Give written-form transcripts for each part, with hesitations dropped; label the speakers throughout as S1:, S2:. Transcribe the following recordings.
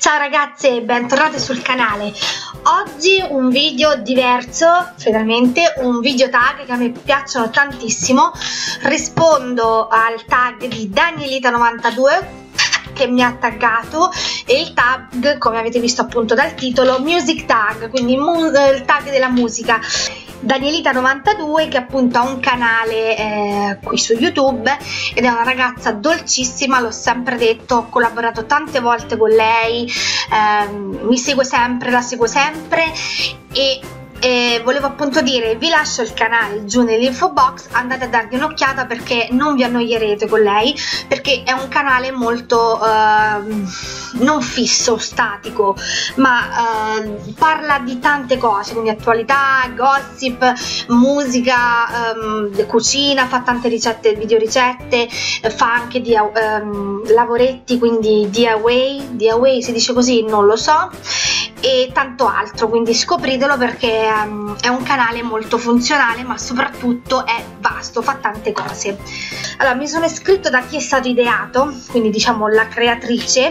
S1: Ciao ragazze, bentornate sul canale. Oggi un video diverso, finalmente un video tag che a me piacciono tantissimo. Rispondo al tag di Danielita92 che mi ha taggato, e il tag, come avete visto appunto dal titolo, music tag, quindi il tag della musica. Danielita92, che appunto ha un canale qui su YouTube ed è una ragazza dolcissima, l'ho sempre detto, ho collaborato tante volte con lei, mi segue sempre, la seguo sempre e volevo appunto dire, vi lascio il canale giù nell'info box, andate a dargli un'occhiata perché non vi annoierete con lei, perché è un canale molto non fisso, statico, ma parla di tante cose, quindi attualità, gossip, musica, cucina, fa tante ricette, video ricette, fa anche lavoretti, quindi DIY si dice così, non lo so, e tanto altro, quindi scopritelo perché è un canale molto funzionale, ma soprattutto è vasto, fa tante cose. Allora, mi sono iscritto da chi è stato ideato, quindi diciamo la creatrice,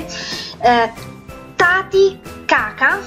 S1: Tati Kaka,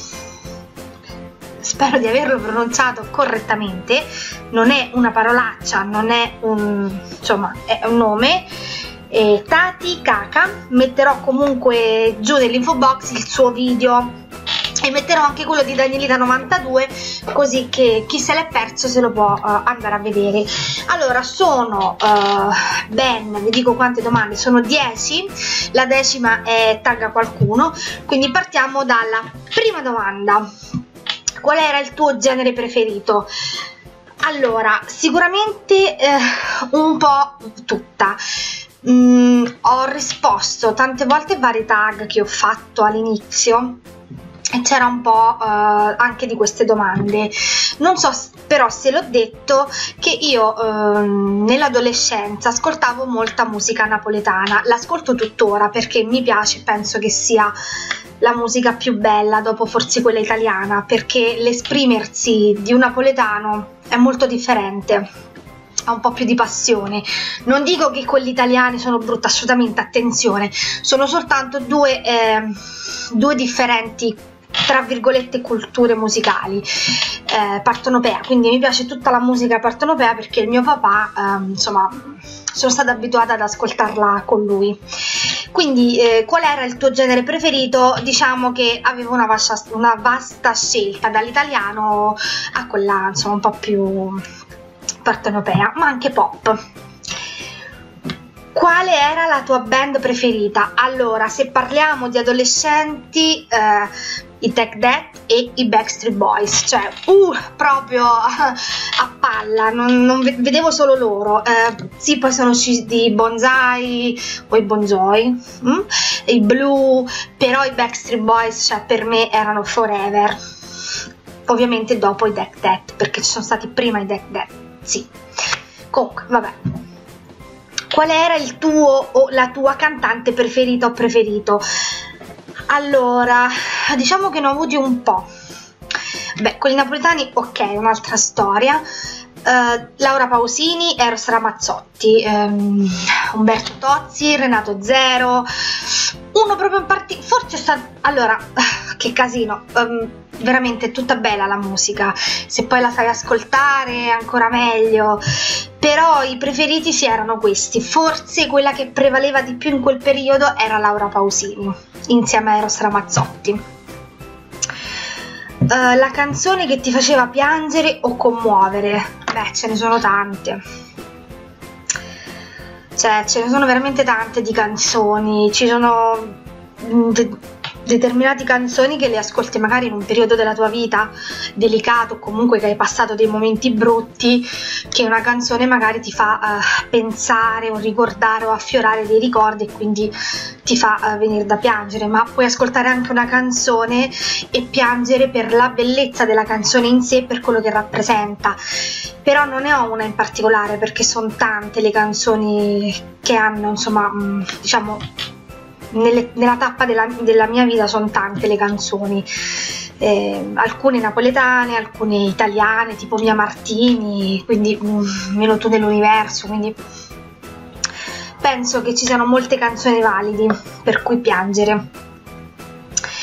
S1: spero di averlo pronunciato correttamente, non è una parolaccia, non è insomma è un nome. Tati Kaka, metterò comunque giù nell'info box il suo video e metterò anche quello di Danielita92, così che chi se l'è perso se lo può andare a vedere. Allora, sono vi dico quante domande, sono 10, la decima è tagga qualcuno, quindi partiamo dalla prima domanda: qual era il tuo genere preferito? Allora, sicuramente un po' tutta. Ho risposto tante volte vari tag che ho fatto all'inizio e c'era un po' anche di queste domande. Non so però se l'ho detto che io nell'adolescenza ascoltavo molta musica napoletana, l'ascolto tuttora perché mi piace, penso che sia la musica più bella dopo forse quella italiana, perché l'esprimersi di un napoletano è molto differente, ha un po' più di passione. Non dico che quelli italiani sono brutti, assolutamente, attenzione, sono soltanto due differenti, tra virgolette, culture musicali partenopea, quindi mi piace tutta la musica partenopea perché il mio papà, insomma, sono stata abituata ad ascoltarla con lui. Quindi qual era il tuo genere preferito? Diciamo che avevo una vasta scelta, dall'italiano a quella insomma un po' più partenopea, ma anche pop. Quale era la tua band preferita? Allora, se parliamo di adolescenti, i Take That e i Backstreet Boys, cioè proprio a palla, non vedevo solo loro. Sì, poi sono usciti i Bonsai o i Bonjoy, i Blue, però i Backstreet Boys, cioè, per me erano forever. Ovviamente dopo i Take That, perché ci sono stati prima i Take That, sì. Comunque, vabbè. Qual era il tuo o la tua cantante preferita o preferito? Allora, diciamo che ne ho avuti un po'. Beh, quelli napoletani, ok, un'altra storia. Laura Pausini, Eros Ramazzotti, Umberto Tozzi, Renato Zero. Uno proprio in particolare, forse sta... Allora, che casino, veramente è tutta bella la musica, se poi la sai ascoltare è ancora meglio, però i preferiti sì erano questi. Forse quella che prevaleva di più in quel periodo era Laura Pausini, insieme a Eros Ramazzotti. La canzone che ti faceva piangere o commuovere? Beh, ce ne sono tante, cioè ce ne sono veramente tante di canzoni, ci sono determinate canzoni che le ascolti magari in un periodo della tua vita delicato, o comunque che hai passato dei momenti brutti, che una canzone magari ti fa pensare o ricordare o affiorare dei ricordi e quindi ti fa venire da piangere. Ma puoi ascoltare anche una canzone e piangere per la bellezza della canzone in sé, per quello che rappresenta. Però non ne ho una in particolare perché sono tante le canzoni che hanno, insomma, diciamo, nella tappa della mia vita sono tante le canzoni, alcune napoletane, alcune italiane, tipo Mia Martini, quindi Meno tu nell'universo, quindi penso che ci siano molte canzoni validi per cui piangere.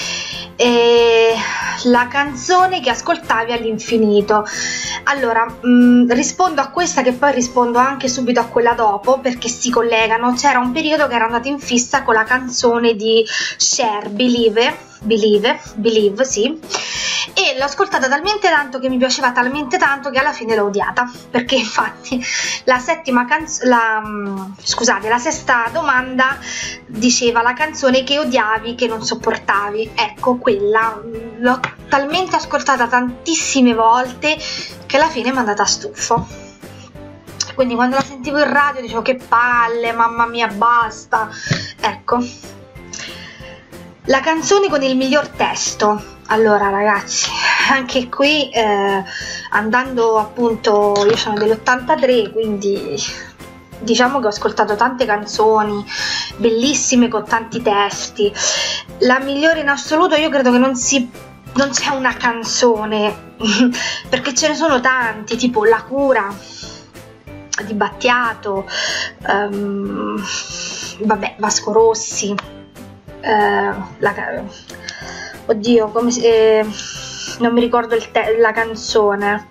S1: la canzone che ascoltavi all'infinito. Allora, rispondo a questa, che poi rispondo anche subito a quella dopo, perché si collegano. C'era un periodo che ero andata in fissa con la canzone di Cher, Believe, sì, e l'ho ascoltata talmente tanto che mi piaceva talmente tanto che alla fine l'ho odiata, perché infatti la sesta domanda diceva la canzone che odiavi, che non sopportavi. Ecco, quella l'ho talmente ascoltata tantissime volte che alla fine mi è andata a stufo. Quindi quando la sentivo in radio dicevo che palle, mamma mia, basta. Ecco, la canzone con il miglior testo. Allora ragazzi, anche qui andando appunto, io sono dell'83, quindi diciamo che ho ascoltato tante canzoni bellissime con tanti testi. La migliore in assoluto, io credo che non c'è una canzone perché ce ne sono tanti, tipo La cura di Battiato, vabbè, Vasco Rossi, oddio, non mi ricordo la canzone.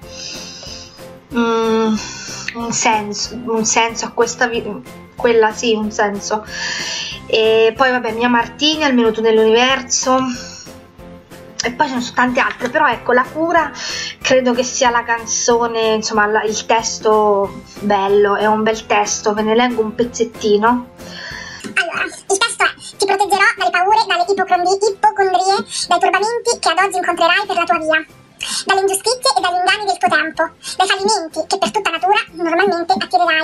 S1: Un senso a questa vita, quella sì, un senso. E poi vabbè, Mia Martini, Almeno tu nell'universo, e poi ce ne sono tante altre, però ecco, La cura credo che sia la canzone, insomma, il testo bello, è un bel testo, ve ne leggo un pezzettino.
S2: Allora, il testo è: ti proteggerò dalle paure, dalle ipocondrie, dai turbamenti che ad oggi incontrerai per la tua via, dalle ingiustizie e dagli inganni del tuo tempo, dai fallimenti che per tua natura normalmente attirerai.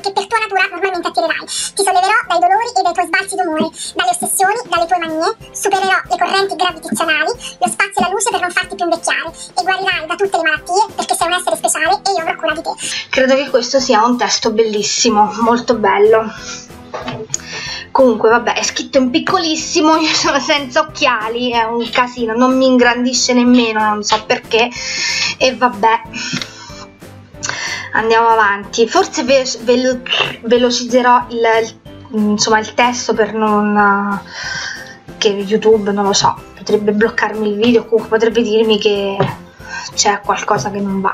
S2: Ti solleverò dai dolori e dai tuoi sbalzi d'umore, dalle ossessioni, dalle tue manie, supererò le correnti gravitazionali, lo spazio e la luce per non farti più invecchiare, e guarirai da tutte le malattie perché sei un essere speciale e io avrò cura di te.
S1: Credo che questo sia un testo bellissimo, molto bello. Comunque vabbè, è scritto in piccolissimo, io sono senza occhiali, è un casino, non mi ingrandisce nemmeno, non so perché, e vabbè, andiamo avanti. Forse velocizzerò il testo per non che YouTube, non lo so, potrebbe bloccarmi il video, comunque potrebbe dirmi che c'è qualcosa che non va.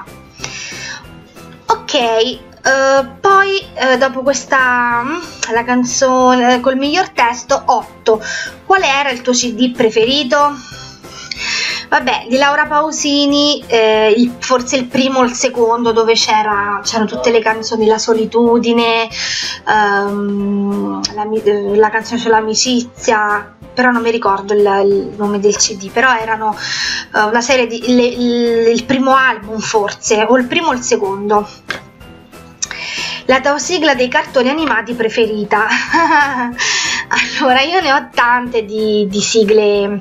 S1: Ok, poi dopo questa, la canzone col miglior testo, 8. Qual era il tuo CD preferito? Vabbè, di Laura Pausini, forse il primo o il secondo, dove c'erano tutte le canzoni, La solitudine, la canzone sull'amicizia, però non mi ricordo il nome del CD, però erano una serie di il primo album forse, o il primo o il secondo. La tua sigla dei cartoni animati preferita? Allora, io ne ho tante di sigle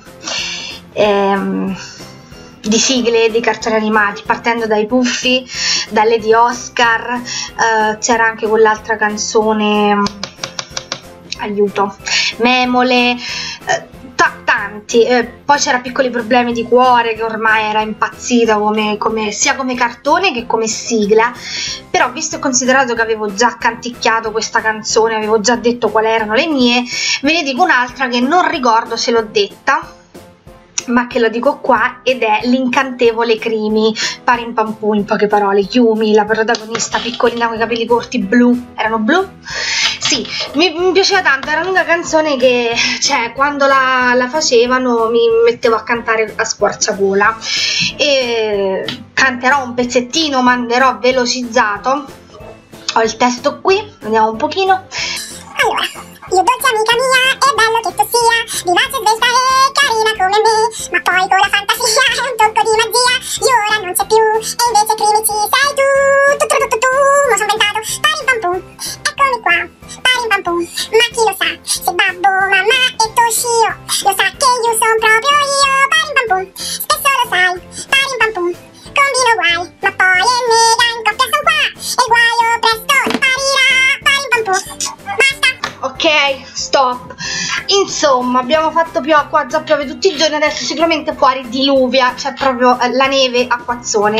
S1: dei cartoni animati, partendo dai Puffi, dalle di Oscar, c'era anche quell'altra canzone, aiuto, Memole, tanti, poi c'era Piccoli problemi di cuore, che ormai era impazzita sia come cartone che come sigla, però visto e considerato che avevo già canticchiato questa canzone, avevo già detto quali erano le mie, ve ne dico un'altra che non ricordo se l'ho detta, ma che lo dico qua, ed è L'incantevole Crimi, Parimpampù, in poche parole. Yumi, la protagonista piccolina con i capelli corti blu, erano blu? Sì, mi piaceva tanto, era l'unica canzone che, cioè, quando la facevano mi mettevo a cantare a squarciagola. E canterò un pezzettino, manderò velocizzato, ho il testo qui, vediamo un pochino.
S2: Allora, io dolce amica mia, è bello che tu sia, vivace, svelta e carina come me, ma poi con la fantasia è un tocco di magia, io ora non c'è più, e invece Crimi ci sei tu, mo son inventato, Parimpampum, eccomi qua, Parimpampum, ma chi lo sa, se babbo, mamma e Toshio, lo sa che io son proprio io, Parimpampum, spesso lo sai, Parimpampum, combino guai, ma poi è mega, in coppia son qua, e il guaio presto sparirà, Parimpampum, basta.
S1: Ok, stop. Insomma, abbiamo fatto qua già piove tutti i giorni, adesso sicuramente fuori diluvia, c'è proprio la neve, acquazzone.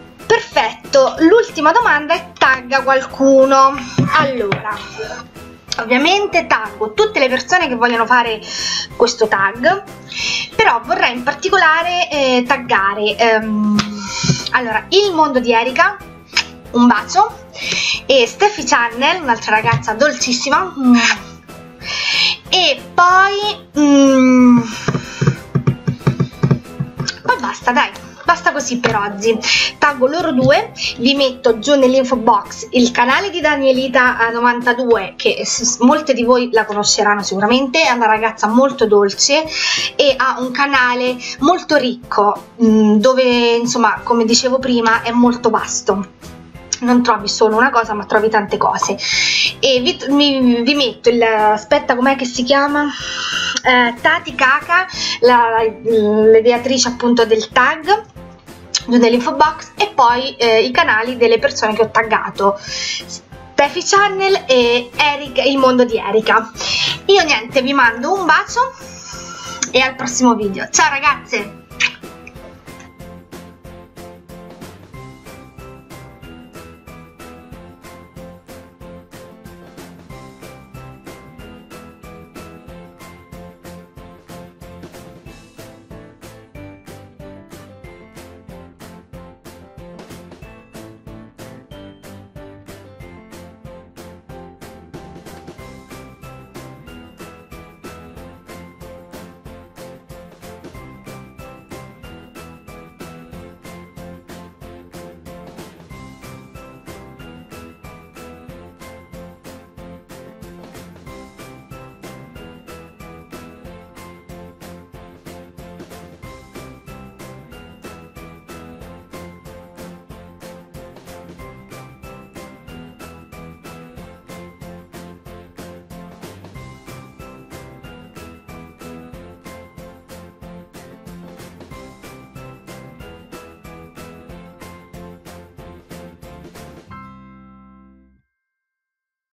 S1: Perfetto, l'ultima domanda è tagga qualcuno. Allora, Ovviamente taggo tutte le persone che vogliono fare questo tag, però vorrei in particolare taggare allora il mondo di Erika, un bacio, e Steffi Channel, un'altra ragazza dolcissima, e poi basta, dai, basta così per oggi. Taggo loro due, vi metto giù nell'info box il canale di Danielita92, che molte di voi la conosceranno sicuramente, è una ragazza molto dolce e ha un canale molto ricco, dove insomma, come dicevo prima, è molto vasto. Non trovi solo una cosa, ma trovi tante cose. E vi metto aspetta, com'è che si chiama? Tati Kaka, l'ideatrice appunto del tag, nell'info box, e poi i canali delle persone che ho taggato, Steffi Channel e Erika, il mondo di Erika. Io niente, vi mando un bacio e al prossimo video. Ciao ragazze!